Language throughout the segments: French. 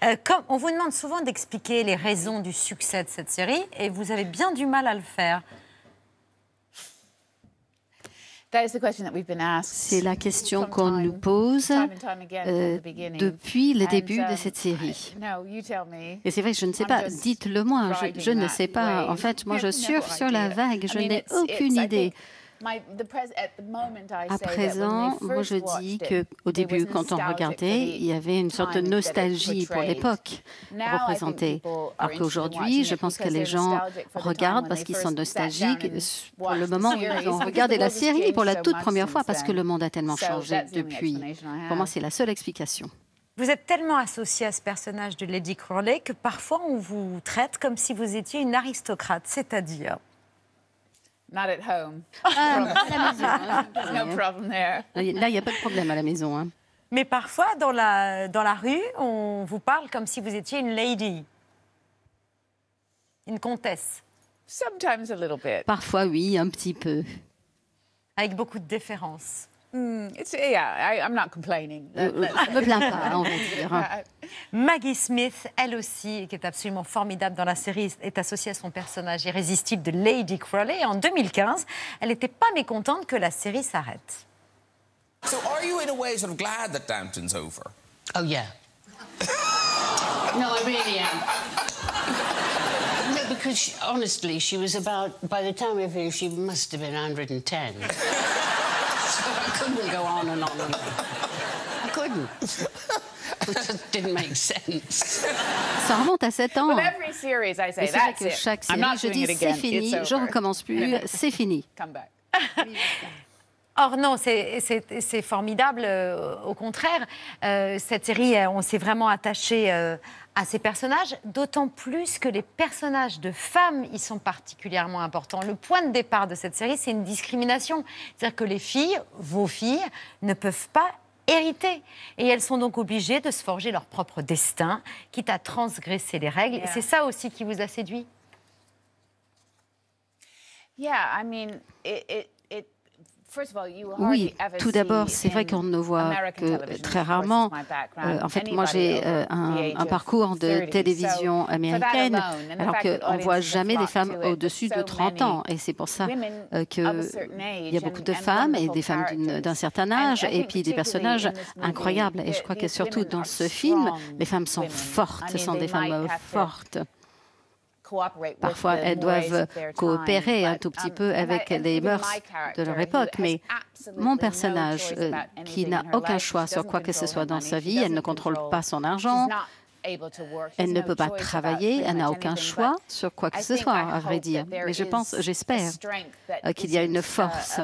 Comme on vous demande souvent d'expliquer les raisons du succès de cette série, et vous avez bien du mal à le faire. C'est la question qu'on nous pose depuis le début de cette série. Et c'est vrai que je ne sais pas, dites-le moi, je ne sais pas. En fait, moi je surfe sur la vague, je n'ai aucune idée. À présent, moi je dis qu'au début, quand on regardait, il y avait une sorte de nostalgie pour l'époque représentée. Alors qu'aujourd'hui, je pense que les gens regardent parce qu'ils sont nostalgiques pour le moment où ils ont regardé la série pour la toute première fois, parce que le monde a tellement changé depuis. Pour moi, c'est la seule explication. Vous êtes tellement associé à ce personnage de Lady Crawley que parfois on vous traite comme si vous étiez une aristocrate, c'est-à-dire... Not at home. À la maison, hein. No problem there. Là, il n'y a pas de problème à la maison. Hein. Mais parfois, dans la rue, on vous parle comme si vous étiez une lady, une comtesse. Sometimes a little bit. Parfois, oui, un petit peu. Avec beaucoup de déférence. I'm not complaining. Je ne me plains pas, on va dire. Maggie Smith, elle aussi, qui est absolument formidable dans la série, est associée à son personnage irrésistible de Lady Crawley. Et en 2015, elle n'était pas mécontente que la série s'arrête. So are you in a way sort of glad that Downton's over? Oh, yeah. No, I really am. No, because honestly, she was about, by the time I finished, she must have been 110. So I couldn't go on and on and on. I couldn't. It just didn't make sense. Ça remonte à 7 ans. With every series, I say, Et c'est vrai that's que it. chaque I'm série, not je doing dis it c'est again. fini, It's je over. recommence plus, c'est fini. Come back. Or non, c'est formidable. Au contraire, cette série, on s'est vraiment attaché à ces personnages, d'autant plus que les personnages de femmes y sont particulièrement importants. Le point de départ de cette série, c'est une discrimination. C'est-à-dire que les filles, vos filles, ne peuvent pas hériter. Et elles sont donc obligées de se forger leur propre destin, quitte à transgresser les règles. Et c'est ça aussi qui vous a séduit? Yeah, I mean, Oui, tout d'abord, c'est vrai qu'on ne voit que très rarement. En fait, moi, j'ai un parcours de télévision américaine, alors qu'on ne voit jamais des femmes au-dessus de 30 ans. Et c'est pour ça qu'il y a beaucoup de femmes, et des femmes d'un certain âge, et puis des personnages incroyables. Et je crois que surtout dans ce film, les femmes sont fortes, ce sont des femmes fortes. Parfois, elles doivent coopérer un tout petit peu avec les mœurs de leur époque. Mais mon personnage, qui n'a aucun choix sur quoi que ce soit dans sa vie, elle ne contrôle pas son argent, elle ne peut pas travailler, elle n'a aucun choix sur quoi que ce soit, à vrai dire. Mais je pense, j'espère qu'il y a une force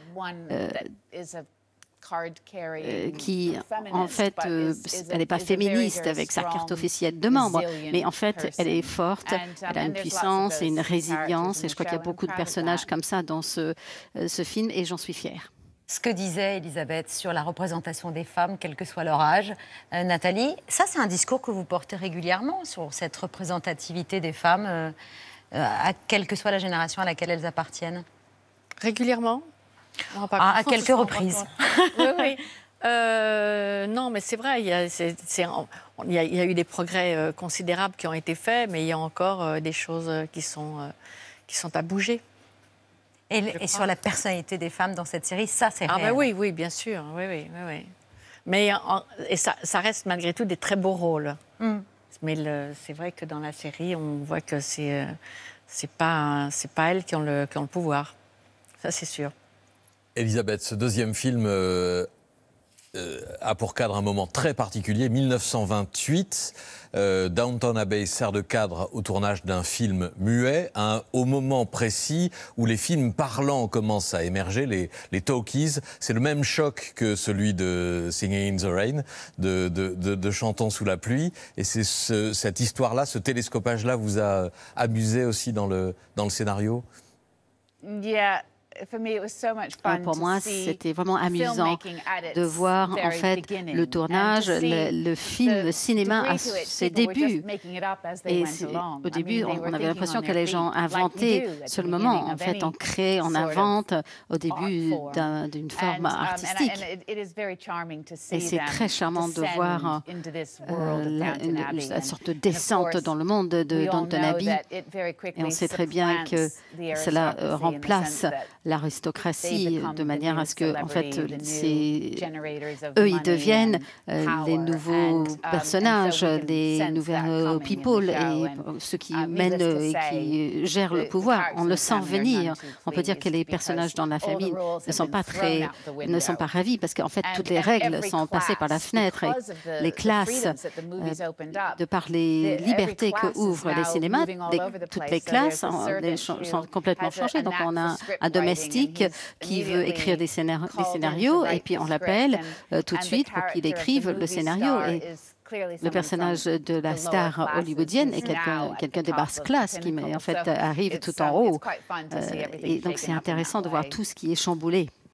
qui, en fait, elle n'est pas féministe avec sa carte officielle de membre, mais en fait, elle est forte, elle a une puissance et une résilience, et je crois qu'il y a beaucoup de personnages comme ça dans ce film, et j'en suis fière. Ce que disait Elisabeth sur la représentation des femmes, quel que soit leur âge. Nathalie, ça c'est un discours que vous portez régulièrement sur cette représentativité des femmes, à quelle que soit la génération à laquelle elles appartiennent. Régulièrement? À quelques reprises. Oui. Non, mais c'est vrai, il y a eu des progrès considérables qui ont été faits, mais il y a encore des choses qui sont à bouger. Et sur la personnalité des femmes dans cette série, ça c'est réel. Ah ben oui, bien sûr, oui. Mais ça reste malgré tout des très beaux rôles. Mm. Mais c'est vrai que dans la série, on voit que c'est pas elles qui ont le pouvoir. Ça, c'est sûr. Elisabeth, ce deuxième film a pour cadre un moment très particulier, 1928. Downton Abbey sert de cadre au tournage d'un film muet, au moment précis où les films parlants commencent à émerger, les talkies. C'est le même choc que celui de Singing in the Rain, de Chantons sous la pluie. Et c'est cette histoire-là, ce télescopage-là vous a amusé aussi dans le scénario? Yeah. Pour moi, c'était vraiment amusant de voir en fait le tournage, le film, le cinéma à ses débuts. Et au début, on avait l'impression que les gens inventaient sur le moment. En fait, on crée, on invente au début d'une forme artistique. Et c'est très charmant de voir la sorte de descente dans le monde de Downton Abbey. Et on sait très bien que cela remplace l'aristocratie de manière à ce que, en fait, eux, ils deviennent les nouveaux personnages, les nouveaux people, et ceux qui mènent et qui gèrent le pouvoir. On le sent venir. On peut dire que les personnages dans la famille ne sont pas ravis parce qu'en fait, toutes les règles sont passées par la fenêtre et les classes, de par les libertés que ouvrent les cinémas, toutes les classes sont complètement changées. Donc, on a un domestique qui veut écrire des scénarios et puis on l'appelle tout de suite pour qu'il écrive le scénario. Et le personnage de la star hollywoodienne est quelqu'un des basses classes qui en fait arrive tout en haut. Et donc c'est intéressant de voir tout ce qui est chamboulé.